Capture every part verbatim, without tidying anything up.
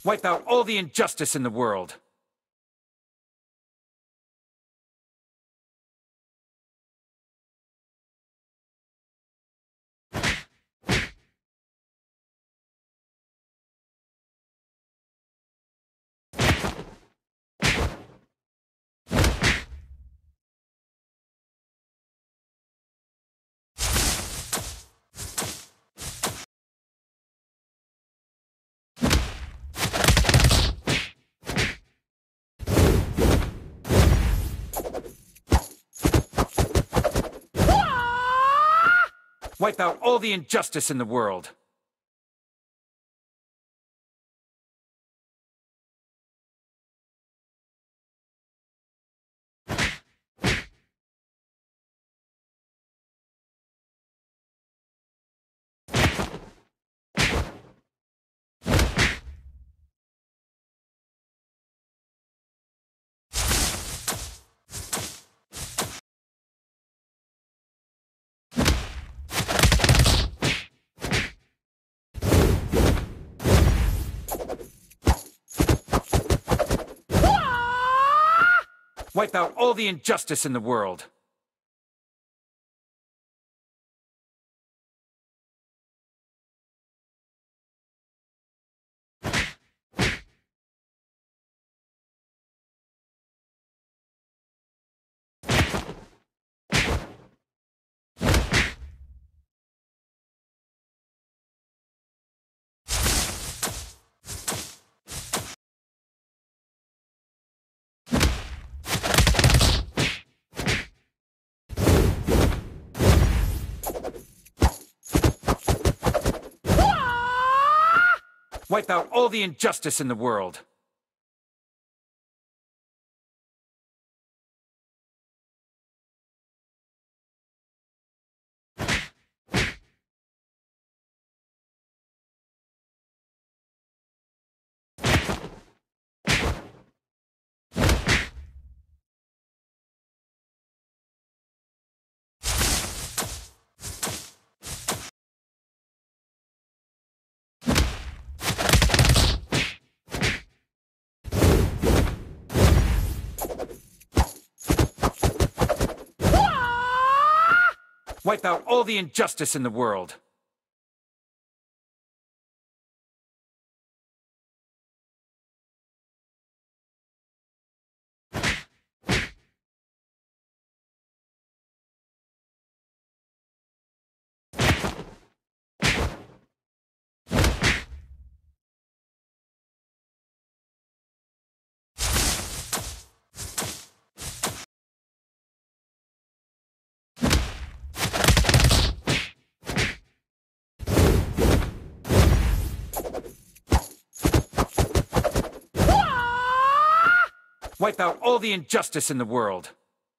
Wipe out all the injustice in the world. Wipe out all the injustice in the world. Wipe out all the injustice in the world. Wipe out all the injustice in the world. Wipe out all the injustice in the world. Wipe out all the injustice in the world.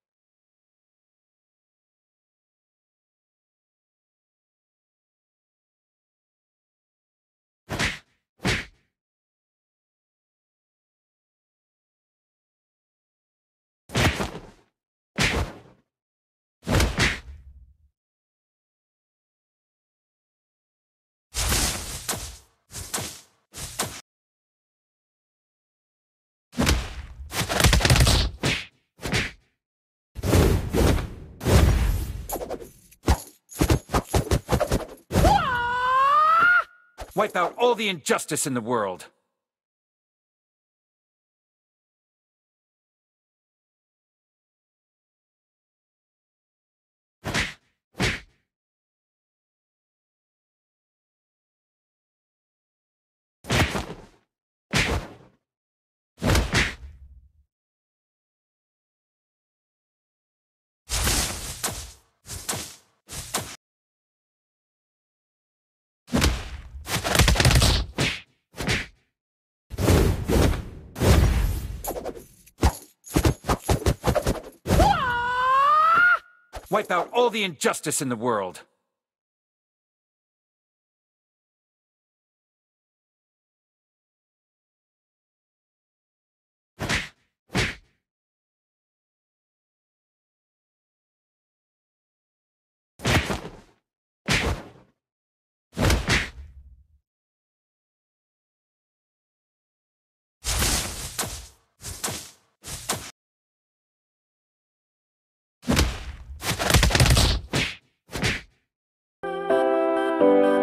Wipe out all the injustice in the world. Wipe out all the injustice in the world. you.